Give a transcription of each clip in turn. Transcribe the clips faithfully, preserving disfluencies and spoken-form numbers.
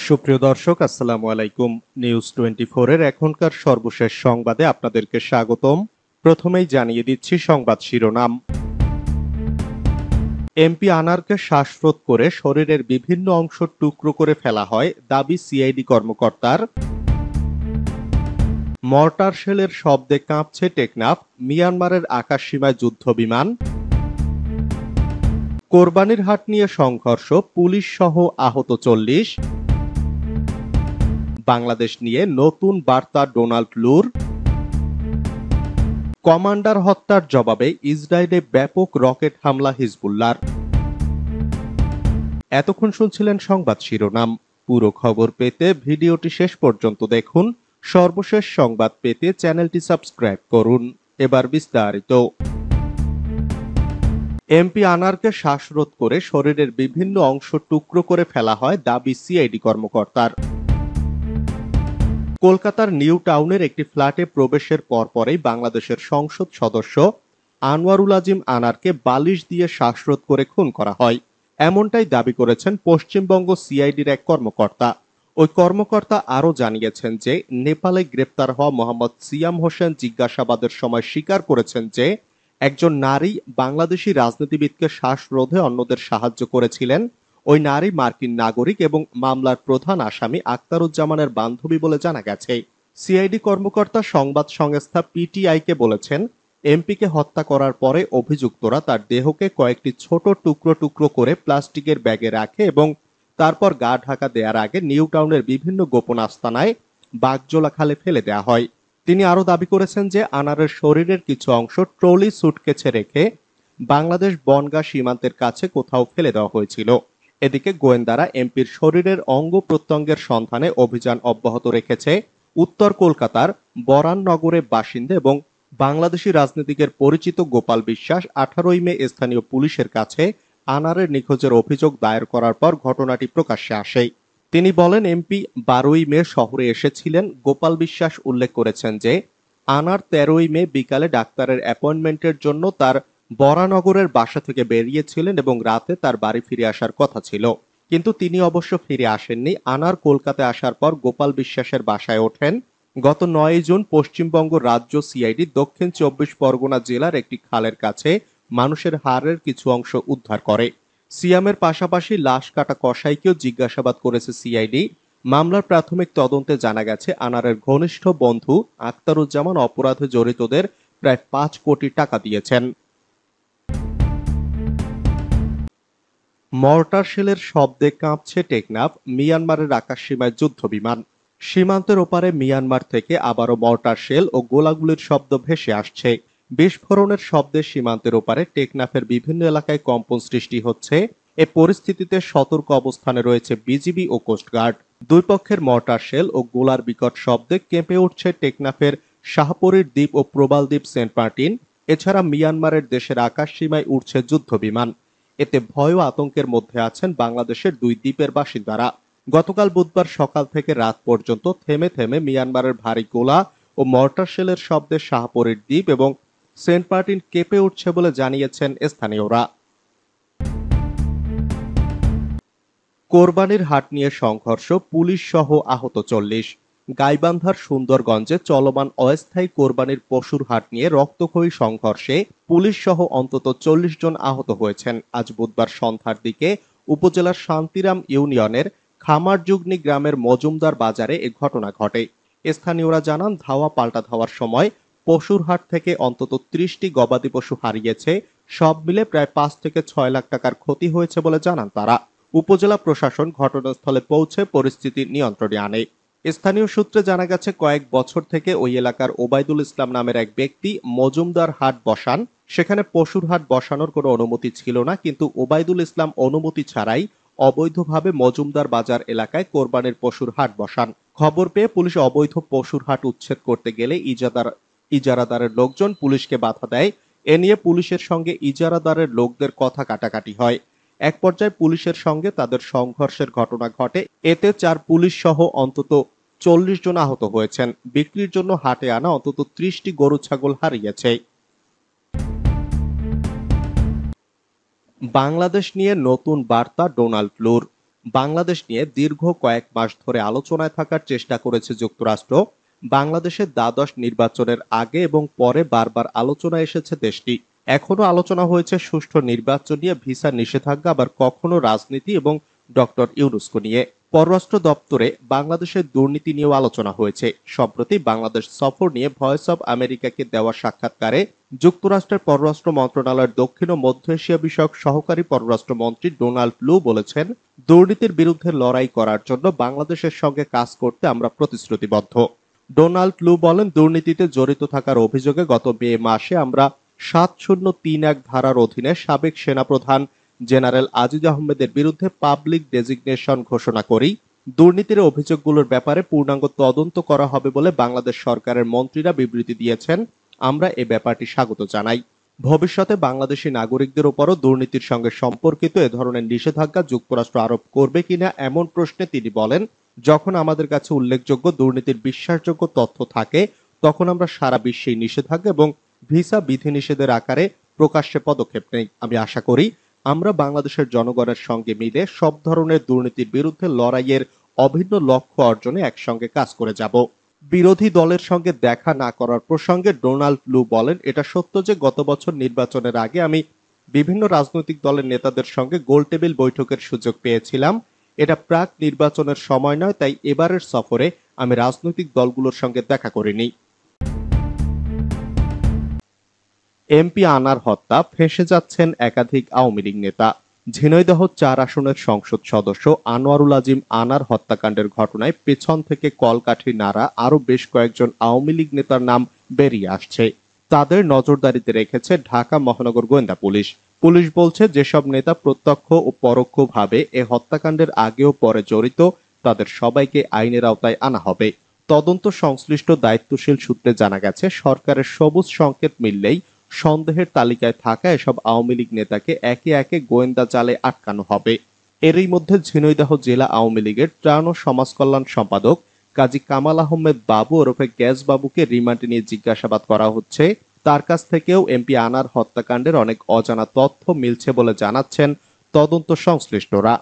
সুপ্রিয় দর্শক, আসসালামু আলাইকুম। নিউজ টোয়েন্টি ফোর এর এখনকার সর্বশেষ সংবাদে আপনাদেরকে স্বাগতম। প্রথমেই জানিয়ে দিচ্ছি সংবাদ শিরোনাম। এমপি আনারকে শ্বাসরোধ করে শরীরের বিভিন্ন অংশ টুকরো করে ফেলা হয়, দাবি সিআইডি কর্মকর্তার। মর্টার শেলের শব্দে কাঁপছে টেকনাফ, মিয়ানমারের আকাশসীমায় যুদ্ধ বিমান। কোরবানির হাট নিয়ে সংঘর্ষ, পুলিশ সহ আহত চল্লিশ। বাংলাদেশ নিয়ে নতুন বার্তা ডোনাল্ড লুর। কমান্ডার হত্যার জবাবে ইসরায়েলে ব্যাপক রকেট হামলা হিজবুল্লাহর। এতক্ষণ শুনছিলেন সংবাদ শিরোনাম। পুরো খবর পেতে ভিডিওটি শেষ পর্যন্ত দেখুন। সর্বশেষ সংবাদ পেতে চ্যানেলটি সাবস্ক্রাইব করুন। এবার বিস্তারিত। এমপি আনারকে শ্বাসরোধ করে শরীরের বিভিন্ন অংশ টুকরো করে ফেলা হয়, দাবি সিআইডি কর্মকর্তার। কলকাতার নিউ টাউনের একটি ফ্ল্যাটে প্রবেশের পরপরই বাংলাদেশের সংসদ সদস্য আনোয়ারুল আজিম আনারকে বালিশ দিয়ে শ্বাসরোধ করে খুন করা হয়, এমনটাই দাবি করেছেন পশ্চিমবঙ্গ সিআইডির এক কর্মকর্তা। ওই কর্মকর্তা আরও জানিয়েছেন যে নেপালে গ্রেপ্তার হওয়া মোহাম্মদ সিয়াম হোসেন জিজ্ঞাসাবাদের সময় স্বীকার করেছেন যে একজন নারী বাংলাদেশি রাজনীতিবিদকে শ্বাসরোধে অন্যদের সাহায্য করেছিলেন। ওই নারী মার্কিন নাগরিক এবং মামলার প্রধান আসামি আখতারুজ্জামানের বান্ধবী বলে জানা গেছে। সিআইডি কর্মকর্তা সংবাদ সংস্থা পিটিআইকে বলেছেন, এমপিকে হত্যা করার পরে অভিযুক্তরা তার দেহকে কয়েকটি ছোট টুকরো টুকরো করে প্লাস্টিকের ব্যাগে রাখে এবং তারপর গা ঢাকা দেওয়ার আগে নিউ টাউনের বিভিন্ন গোপন আস্তানায় বাগজোলা খালে ফেলে দেওয়া হয়। তিনি আরও দাবি করেছেন যে আনারের শরীরের কিছু অংশ ট্রলি সুটকেসে রেখে বাংলাদেশ বনগাঁ সীমান্তের কাছে কোথাও ফেলে দেওয়া হয়েছিল। এদিকে গোয়েন্দারা এমপির শরীরের অঙ্গ প্রত্যঙ্গের সন্ধানে অভিযান অব্যাহত রেখেছে। উত্তর কলকাতার বরাননগরের বাসিন্দা এবং বাংলাদেশি রাজনীতিকের পরিচিত গোপাল বিশ্বাস আঠারোই মে স্থানীয় পুলিশের কাছে আনারের নিখোঁজের অভিযোগ দায়ের করার পর ঘটনাটি প্রকাশ্যে আসে। তিনি বলেন, এমপি বারোই মে শহরে এসেছিলেন। গোপাল বিশ্বাস উল্লেখ করেছেন যে আনার তেরোই মে বিকালে ডাক্তারের অ্যাপয়েন্টমেন্টের জন্য তার বরানগরের বাসা থেকে বেরিয়েছিলেন এবং রাতে তার বাড়ি ফিরে আসার কথা ছিল, কিন্তু তিনি অবশ্য ফিরে আসেননি। আনার কলকাতায় আসার পর গোপাল বিশ্বাসের বাসায় ওঠেন। গত নয় জুন পশ্চিমবঙ্গ রাজ্য সিআইডি দক্ষিণ চব্বিশ পরগনা জেলার একটি খালের কাছে মানুষের হাড়ের কিছু অংশ উদ্ধার করে। সিয়ামের পাশাপাশি লাশ কাটা কসাইকেও জিজ্ঞাসাবাদ করেছে সিআইডি। মামলার প্রাথমিক তদন্তে জানা গেছে আনারের ঘনিষ্ঠ বন্ধু আখতারুজ্জামান অপরাধে জড়িতদের প্রায় পাঁচ কোটি টাকা দিয়েছেন। মর্টার শেলের শব্দে কাঁপছে টেকনাফ, মিয়ানমারের আকাশসীমায় যুদ্ধ বিমান। সীমান্তের ওপারে মিয়ানমার থেকে আবারও মর্টার শেল ও গোলাগুলির শব্দ ভেসে আসছে। বিস্ফোরণের শব্দে সীমান্তের ওপারে টেকনাফের বিভিন্ন এলাকায় কম্পন সৃষ্টি হচ্ছে। এ পরিস্থিতিতে সতর্ক অবস্থানে রয়েছে বিজিবি ও কোস্টগার্ড। দুই পক্ষের মর্টার শেল ও গোলার বিকট শব্দে কেঁপে উঠছে টেকনাফের শাহপরীর দ্বীপ ও প্রবাল দ্বীপ সেন্ট মার্টিন। এছাড়া মিয়ানমারের দেশের আকাশসীমায় উঠছে যুদ্ধ বিমান। এতে ভয় ও আতঙ্কের মধ্যে আছেন বাংলাদেশের দুই দ্বীপের বাসিন্দারা। গতকাল বুধবার সকাল থেকে রাত পর্যন্ত থেমে থেমে মিয়ানমারের ভারী গোলা ও মর্টার শেলের শব্দে শাহপরীর দ্বীপ এবং সেন্ট মার্টিন কেঁপে উঠছে বলে জানিয়েছেন স্থানীয়রা। কোরবানির হাট নিয়ে সংঘর্ষ, পুলিশ সহ আহত চল্লিশ। গাইবান্ধার সুন্দরগঞ্জে চলমান অস্থায়ী কোরবানির পশুর হাট নিয়ে রক্তক্ষয়ী সংঘর্ষে পুলিশ সহ অন্তত চল্লিশ জন আহত হয়েছেন। আজ বুধবার সন্ধ্যার দিকে উপজেলার শান্তিরাম ইউনিয়নের খামারজুগনি গ্রামের মজুমদার বাজারে এ ঘটনা ঘটে। স্থানীয়রা জানান, ধাওয়া পাল্টা ধাওয়ার সময় পশুর হাট থেকে অন্তত ত্রিশটি গবাদি পশু হারিয়েছে। সব মিলে প্রায় পাঁচ থেকে ছয় লাখ টাকার ক্ষতি হয়েছে বলে জানান তারা। উপজেলা প্রশাসন ঘটনাস্থলে পৌঁছে পরিস্থিতি নিয়ন্ত্রণে আনে। স্থানীয় সূত্রে জানা গেছে, কয়েক বছর থেকে ওই এলাকার ওবায়দুল ইসলাম নামের এক ব্যক্তি মজুমদার হাট বসান। সেখানে পশুর হাট বসানোর কোনো অনুমতি ছিল না, কিন্তু ওবায়দুল ইসলাম অনুমতি ছাড়াই অবৈধভাবে মজুমদার বাজার এলাকায় কোরবানির পশুর হাট বসান। খবর পেয়ে পুলিশ অবৈধ পশুর হাট উচ্ছেদ করতে গেলে ইজাদার ইজারাদারের লোকজন পুলিশকে বাধা দেয়। এ নিয়ে পুলিশের সঙ্গে ইজারাদারের লোকদের কথা কাটাকাটি হয়। এক পর্যায়ে পুলিশের সঙ্গে তাদের সংঘর্ষের ঘটনা ঘটে। এতে চার পুলিশ সহ অন্তত চল্লিশ জন আহত হয়েছেন। বিক্রির জন্য হাটে আনা অন্তত ত্রিশটি গরু ছাগল হারিয়েছে। বাংলাদেশ নিয়ে নতুন বার্তা ডোনাল্ড লুর। বাংলাদেশ নিয়ে দীর্ঘ কয়েক মাস ধরে আলোচনায় থাকার চেষ্টা করেছে যুক্তরাষ্ট্র। বাংলাদেশের দ্বাদশ নির্বাচনের আগে এবং পরে বারবার আলোচনায় এসেছে দেশটি। এখনো আলোচনা হয়েছে সুষ্ঠু নির্বাচন নিয়ে, ভিসা নিষেধাজ্ঞা, আবার কখনো রাজনীতি এবং ডক্টর ইউনূসকে নিয়ে। পররাষ্ট্র দপ্তরে বাংলাদেশের দুর্নীতি নিয়েও আলোচনা হয়েছে। সম্প্রতি বাংলাদেশ সফর নিয়ে ভয়েস অব আমেরিকাকে দেওয়া সাক্ষাৎকারে যুক্তরাষ্ট্রের পররাষ্ট্র মন্ত্রণালয়ের দক্ষিণ ও মধ্য এশিয়া বিষয়ক সহকারী পররাষ্ট্রমন্ত্রী ডোনাল্ড লু বলেছেন, দুর্নীতির বিরুদ্ধে লড়াই করার জন্য বাংলাদেশের সঙ্গে কাজ করতে আমরা প্রতিশ্রুতিবদ্ধ। ডোনাল্ড লু বলেন, দুর্নীতিতে জড়িত থাকার অভিযোগে গত মে মাসে আমরা সাত শূন্য তিন এক ধারার অধীনে সাবেক সেনাপ্রধান জেনারেল আজিজ আহমেদের বিরুদ্ধে পাবলিক ডেজিগনেশন ঘোষণা করি। দুর্নীতির অভিযোগগুলোর ব্যাপারে পূর্ণাঙ্গ তদন্ত করা হবে বলে বাংলাদেশ সরকারের মন্ত্রীরা বিবৃতি দিয়েছেন। আমরা এ ব্যাপারটি স্বাগত জানাই। ভবিষ্যতে বাংলাদেশি নাগরিকদের উপরও দুর্নীতির সঙ্গে সম্পর্কিত এ ধরনের নিষেধাজ্ঞা যুক্তরাষ্ট্র আরোপ করবে কিনা এমন প্রশ্নে তিনি বলেন, যখন আমাদের কাছে উল্লেখযোগ্য দুর্নীতির বিশ্বাসযোগ্য তথ্য থাকে তখন আমরা সারা বিশ্বে নিষেধাজ্ঞা এবং ভিসা বিধিনিষেধের আকারে প্রকাশ্যে পদক্ষেপ নেই। আমি আশা করি আমরা বাংলাদেশের জনগণের সঙ্গে মিলে সব ধরনের দুর্নীতির বিরুদ্ধে লড়াইয়ের অভিন্ন লক্ষ্য অর্জনে একসঙ্গে কাজ করে যাব। বিরোধী দলের সঙ্গে দেখা না করার প্রসঙ্গে ডোনাল্ড লু বলেন, এটা সত্য যে গত বছর নির্বাচনের আগে আমি বিভিন্ন রাজনৈতিক দলের নেতাদের সঙ্গে গোলটেবিল বৈঠকের সুযোগ পেয়েছিলাম। এটা প্রাক নির্বাচনের সময় নয়, তাই এবারের সফরে আমি রাজনৈতিক দলগুলোর সঙ্গে দেখা করিনি। এমপি আনার হত্যা, ফেঁসে যাচ্ছেন একাধিক আওয়ামী লীগ নেতা। ঝিনাইদহ চার আসনের সংসদ সদস্য আনোয়ারুল আজিম আনার হত্যাকাণ্ডের ঘটনায় পেছন থেকে কলকাঠি নাড়া আরো বেশ কয়েকজন আওয়ামী লীগ নেতার নাম বেরিয়ে আসছে। তাদের নজরদারিতে রেখেছে ঢাকা মহানগর গোয়েন্দা পুলিশ। পুলিশ বলছে, যেসব নেতা প্রত্যক্ষ ও পরোক্ষভাবে এ হত্যাকাণ্ডের আগে ও পরে জড়িত তাদের সবাইকে আইনের আওতায় আনা হবে। তদন্ত সংশ্লিষ্ট দায়িত্বশীল সূত্রে জানা গেছে, সরকারের সবুজ সংকেত মিললেই সন্দেহের তালিকায় থাকা এসব আওয়ামী লীগ নেতাকে একে একে গোয়েন্দা জালে আটকানো হবে। এরই মধ্যে ঝিনাইদহ জেলা আওয়ামী লীগের ত্রাণ ও সমাজ কল্যাণ সম্পাদক কাজী কামাল আহমেদ বাবু ওরফে গ্যাস বাবুকে রিমান্ডে নিয়ে জিজ্ঞাসাবাদ করা হচ্ছে। তার কাছ থেকেও এমপি আনার হত্যাকাণ্ডের অনেক অজানা তথ্য মিলছে বলে জানাচ্ছেন তদন্ত সংশ্লিষ্টরা।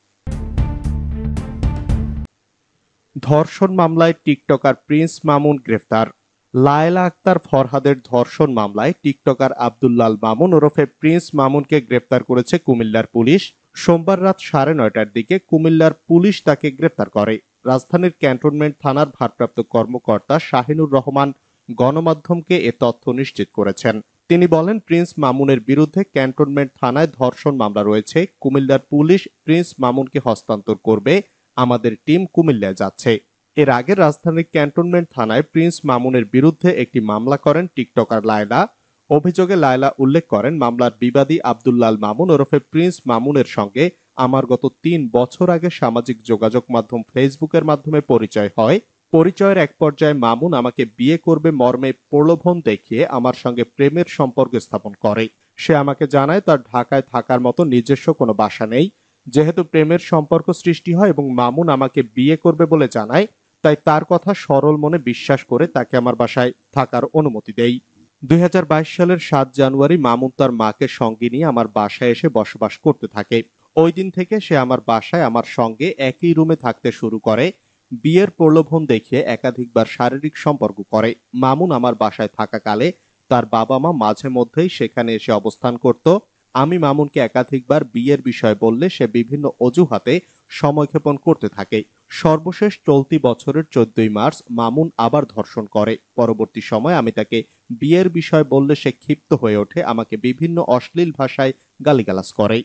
ধর্ষণ মামলায় টিকটকার প্রিন্স মামুন গ্রেফতার। লায়লা আক্তার ফরহাদের ধর্ষণ মামলায় টিকটকার আব্দুল্লাল মামুন ওরফে প্রিন্স মামুনকে গ্রেফতার করেছে কুমিল্লার পুলিশ। সোমবার রাত সাড়ে নয়টার দিকে কুমিল্লার পুলিশ তাকে গ্রেফতার করে। রাজধানীর ক্যান্টনমেন্ট থানার ভারপ্রাপ্ত কর্মকর্তা শাহিনুর রহমান গণমাধ্যমকে এ তথ্য নিশ্চিত করেছেন। তিনি বলেন, প্রিন্স মামুনের বিরুদ্ধে ক্যান্টনমেন্ট থানায় ধর্ষণ মামলা রয়েছে। কুমিল্লার পুলিশ প্রিন্স মামুনকে হস্তান্তর করবে। আমাদের টিম কুমিল্লায় যাচ্ছে। এর আগে রাজধানীর ক্যান্টনমেন্ট থানায় প্রিন্স মামুনের বিরুদ্ধে একটি মামলা করেন টিকটকার লায়লা। অভিযোগে লায়লা উল্লেখ করেন, মামলার বিবাদী আব্দুল্লাল মামুন ওরফে প্রিন্স মামুনের সঙ্গে আমার গত তিন বছর আগে সামাজিক যোগাযোগ মাধ্যম ফেসবুকের মাধ্যমে পরিচয় হয়। পরিচয়ের এক পর্যায়ে মামুন আমাকে বিয়ে করবে মর্মে প্রলোভন দেখিয়ে আমার সঙ্গে প্রেমের সম্পর্ক স্থাপন করে। সে আমাকে জানায় তার ঢাকায় থাকার মতো নিজস্ব কোনো বাসা নেই। যেহেতু প্রেমের সম্পর্ক সৃষ্টি হয় এবং মামুন আমাকে বিয়ে করবে বলে জানায়, তাই তার কথা সরল মনে বিশ্বাস করে তাকে আমার বাসায় থাকার অনুমতি দেই। দুই হাজার বাইশ সালের সাত জানুয়ারি মামুন তার মাকে সঙ্গে নিয়ে আমার বাসায় এসে বসবাস করতে থাকে। ওই দিন থেকে সে আমার বাসায় আমার সঙ্গে একই রুমে থাকতে শুরু করে। বিয়ের প্রলোভন দেখিয়ে একাধিকবার শারীরিক সম্পর্ক করে। মামুন আমার বাসায় থাকাকালে তার বাবা মা মাঝে মধ্যেই সেখানে এসে অবস্থান করত। আমি মামুনকে একাধিকবার বিয়ের বিষয় বললে সে বিভিন্ন অজুহাতে সময়ক্ষেপণ করতে থাকে। সর্বশেষ চলতি বছরের চোদ্দই মার্চ মামুন আবার ধর্ষণ করে। পরবর্তী সময় আমি তাকে বিয়ের বিষয় বললে সে ক্ষিপ্ত হয়ে ওঠে, আমাকে বিভিন্ন অশ্লীল ভাষায় গালিগালাজ করে।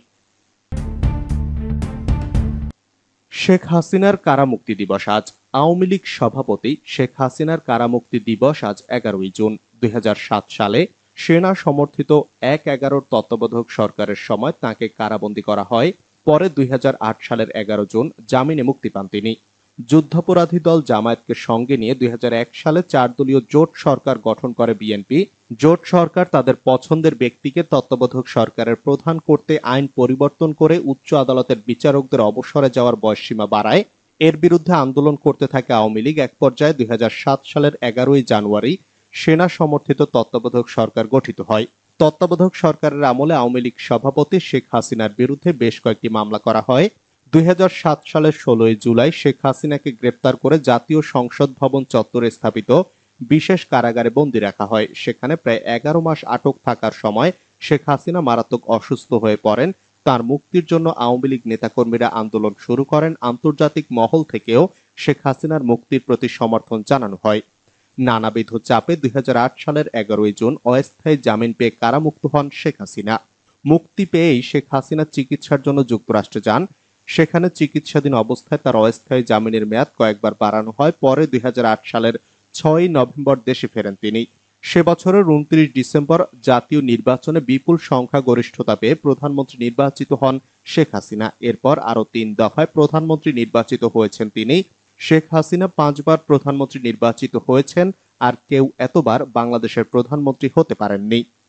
শেখ হাসিনার কারামুক্তি দিবস আজ। আওয়ামী লীগ সভাপতি শেখ হাসিনার কারামুক্তি দিবস আজ এগারোই জুন। দুই হাজার সাত সালে সেনা সমর্থিত এক এগারোর তত্ত্বাবধায়ক সরকারের সময় তাকে কারাবন্দী করা হয়। পরে দুই হাজার আট সালের এগারো জুন জামিনে মুক্তি পান তিনি। যুদ্ধাপরাধী দল জামায়াতকে সঙ্গে নিয়ে দুই হাজার এক সালে চার দলীয় জোট সরকার গঠন করে বিএনপি। জোট সরকার তাদের পছন্দের ব্যক্তিকে তত্ত্বাবধায়ক সরকারের প্রধান করতে আইন পরিবর্তন করে উচ্চ আদালতের বিচারকদের অবসরে যাওয়ার বয়সসীমা বাড়ায়। এর বিরুদ্ধে আন্দোলন করতে থাকে আওয়ামী লীগ। এক পর্যায়ে দুই হাজার সাত সালের এগারোই জানুয়ারি সেনা সমর্থিত তত্ত্বাবধায়ক সরকার গঠিত হয়। তত্ত্বাবধায়ক সরকারের আমলে আওয়ামী লীগ সভাপতি শেখ হাসিনার বিরুদ্ধে বেশ কয়েকটি মামলা করা হয়। দুই হাজার সাত সালের ষোলোই জুলাই শেখ হাসিনাকে গ্রেপ্তার করে জাতীয় সংসদ ভবন চত্বরে স্থাপিত বিশেষ কারাগারে বন্দী রাখা হয়। সেখানে প্রায় এগারো মাস আটক থাকার সময় শেখ হাসিনা মারাত্মক অসুস্থ হয়ে পড়েন। তার মুক্তির জন্য আওয়ামী লীগ নেতাকর্মীরা আন্দোলন শুরু করেন। আন্তর্জাতিক মহল থেকেও শেখ হাসিনার মুক্তির প্রতি সমর্থন জানানো হয়। নানাবিধ চাপে দুই হাজার আট সালের এগারোই জুন অস্থায়ী জামিন পেয়ে কারামুক্ত হন শেখ হাসিনা। মুক্তি পেয়েই শেখ হাসিনা চিকিৎসার জন্য যুক্তরাষ্ট্রে যান। সেখানে চিকিৎসাধীন অবস্থায় তার অস্থায়ী জামিনের মেয়াদ কয়েকবার বাড়ানো হয়। পরে দুই হাজার আট সালের ছয়ই নভেম্বর দেশে ফেরেন তিনি। সে বছরের উনত্রিশ ডিসেম্বর জাতীয় নির্বাচনে বিপুল সংখ্যাগরিষ্ঠতা পেয়ে প্রধানমন্ত্রী নির্বাচিত হন শেখ হাসিনা। এরপর আরো তিন দফায় প্রধানমন্ত্রী নির্বাচিত হয়েছেন তিনি। শেখ হাসিনা পাঁচবার প্রধানমন্ত্রী নির্বাচিত হয়েছেন, আর কেউ এতবার বাংলাদেশের প্রধানমন্ত্রী হতে পারেননি।